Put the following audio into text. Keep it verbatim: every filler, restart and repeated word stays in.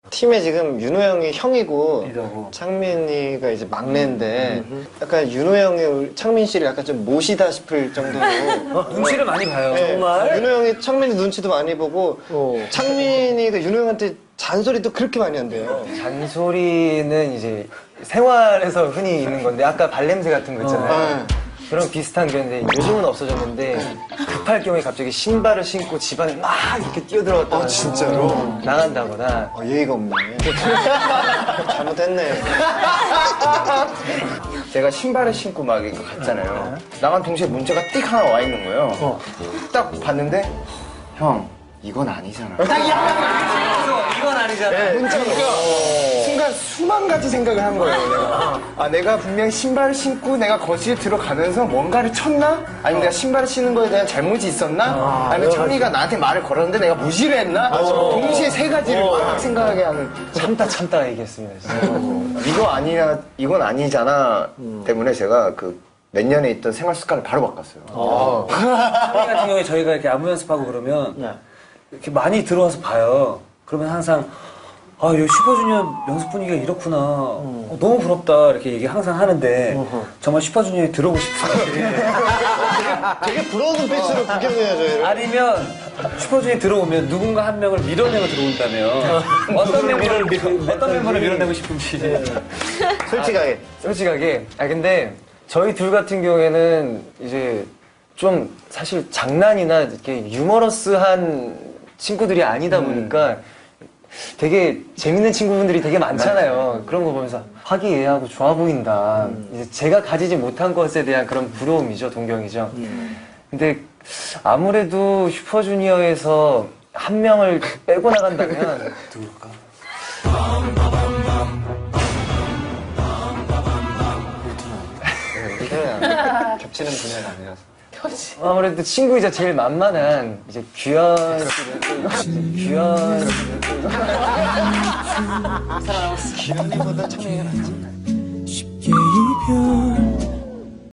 팀에 지금 윤호 형이 형이고 리더고. 창민이가 이제 막내인데 약간 윤호 형이 창민 씨를 약간 좀 모시다 싶을 정도로 눈치를 많이 봐요. 네, 정말. 윤호 형이 창민이 눈치도 많이 보고 어. 창민이가 윤호 형한테 잔소리도 그렇게 많이 한대요. 잔소리는 이제 생활에서 흔히 있는 건데 아까 발냄새 같은 거 있잖아요. 어. 그런 비슷한 건데 요즘은 없어졌는데 급할 경우에 갑자기 신발을 신고 집안에 막 이렇게 뛰어들어갔다가 아, 진짜로? 나간다거나. 어, 예의가 없네. 잘못했네. 제가 신발을 신고 막 이거 갔잖아요. 나간 동시에 문자가 띡 하나 와 있는 거예요. 딱 봤는데 형 이건 아니잖아. 이건 아니잖아. 문자가 순간 수만 가지 생각을 한 거예요. 내가. 아 내가 분명히 신발을 신고 내가 거실에 들어가면서 뭔가를 쳤나? 아니면 내가 신발을 신는 거에 대한 잘못이 있었나? 아니면 창리가 나한테 말을 걸었는데 내가 무시를 했나? 동시에 세 가지를 막 생각하게 하는. 참다 참다 얘기했습니다. 진짜. 이거 아니야, 이건 아니잖아 때문에 제가 그 몇 년에 있던 생활 습관을 바로 바꿨어요. 창민 같은 경우에 저희가 이렇게 안무 연습하고 그러면 이렇게 많이 들어와서 봐요. 그러면 항상 아, 이 슈퍼주니어 연습 분위기가 이렇구나. 어, 너무 부럽다. 이렇게 얘기 항상 하는데 정말 슈퍼주니어에 들어오고 싶은데 되게 부러운 눈빛으로 구경해야죠, 얘를. 아니면 슈퍼주니어에 들어오면 누군가 한 명을 밀어내고 들어온다면 어떤 멤버를 밀어, 어떤 멤버를 밀어내고 싶은지. 솔직하게. 솔직하게. 아 근데 저희 둘 같은 경우에는 이제 좀 사실 장난이나 이렇게 유머러스한 친구들이 아니다 보니까 되게 재밌는 친구분들이 되게 많잖아요. 그런 거 보면서 화기애애하고 좋아 보인다. 이제 제가 가지지 못한 것에 대한 그런 부러움이죠, 동경이죠. 근데 아무래도 슈퍼주니어에서 한 명을 빼고 나간다면 누굴까? 겹치는 분야가 아니라서. 아무래도 친구이자 제일 만만한 이제 규현 씨를 규현 기현이보다 창민이가 낫지. 쉽게 이별